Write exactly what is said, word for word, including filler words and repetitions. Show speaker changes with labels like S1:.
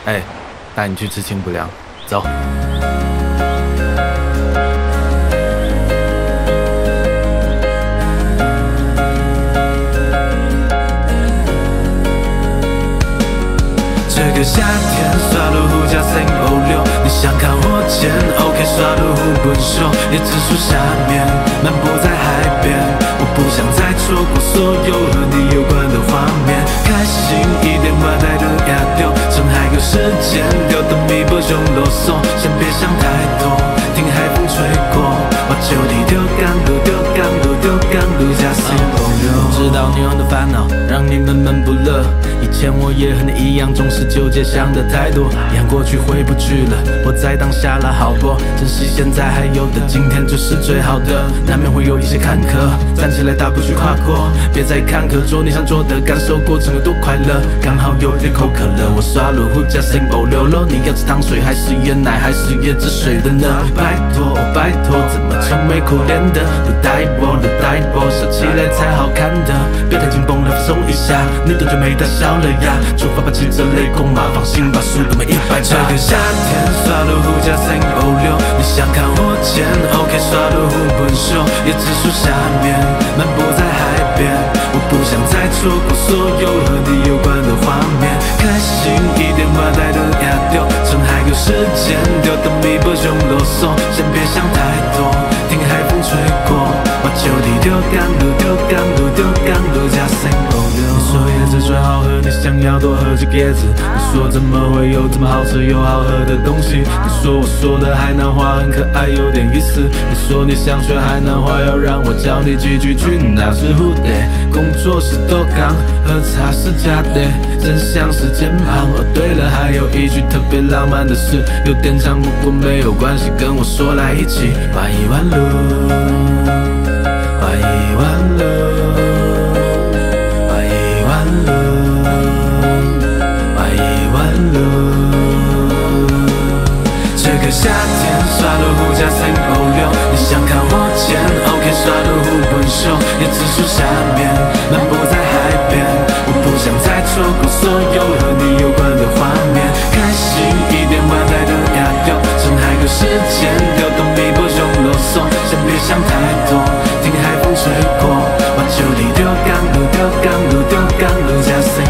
S1: 哎，带你去吃清补凉，走。
S2: 这个夏天刷路虎加三五六，你想看火箭 ？OK， 刷路虎滚秀，椰子树下面漫步在海边，我不想再错过所有和你有关的画面。开心一点，把带的压掉，趁还有时间，丢的米不用啰嗦，先别想太多，听海风吹过，把酒地丢干路，丢干路，丢干路加三五六。知道女友的烦恼，让你闷闷不乐。以前我也和你一样，总是纠结想的太多，遗憾过去回不去了，活在当下了好多，珍惜现在还有的，今天就是最好的。难免会有一些坎坷，站起来大步去跨过，别再坎坷，做你想做的，感受过程有多快乐。刚好有点口渴了，我刷路虎加三五六了，你要吃糖水还是椰奶还是椰子水的呢？拜托拜托，怎么愁眉苦脸的？都带我都带我，笑起来才好看的，别太紧绷了，放松一下，你都觉没大笑了呀，出发吧，骑着雷公马，放心吧，速度没一百八。这个夏天刷路虎加三五六，你想看火箭 ？OK， 刷路虎滚秀，椰子树下面漫步在海边，我不想再错过所有和你有关的画面。开心一点，把带的压掉，趁还有时间，丢的米不用啰嗦，先别想太多，听海风吹过，把酒地丢干路，丢干路，丢干路加三五六。你说椰子水好喝，你想要多喝几椰子？你说怎么会有这么好吃又好喝的东西？你说我说的海南话很可爱，有点意思。你说你想学海南话，要让我教你几句。去哪是蝴蝶？工作是多刚，喝茶是假的，真相是肩膀。哦对了，还有一句特别浪漫的事，有点长不过没有关系，跟我说来一起画一弯路，画一弯路，画一弯路，画一弯路。这个夏天刷路虎加三五六，你想看火箭 ？OK， 刷路虎滚秀，椰子树下面漫步在海边，我不想再错过所有和你有关的画面。开心一点，把带的压掉，趁还有时间，丢的米不用啰嗦，先别想太多，听海风吹过，把酒地丢干路，丢干路，丢干路加三。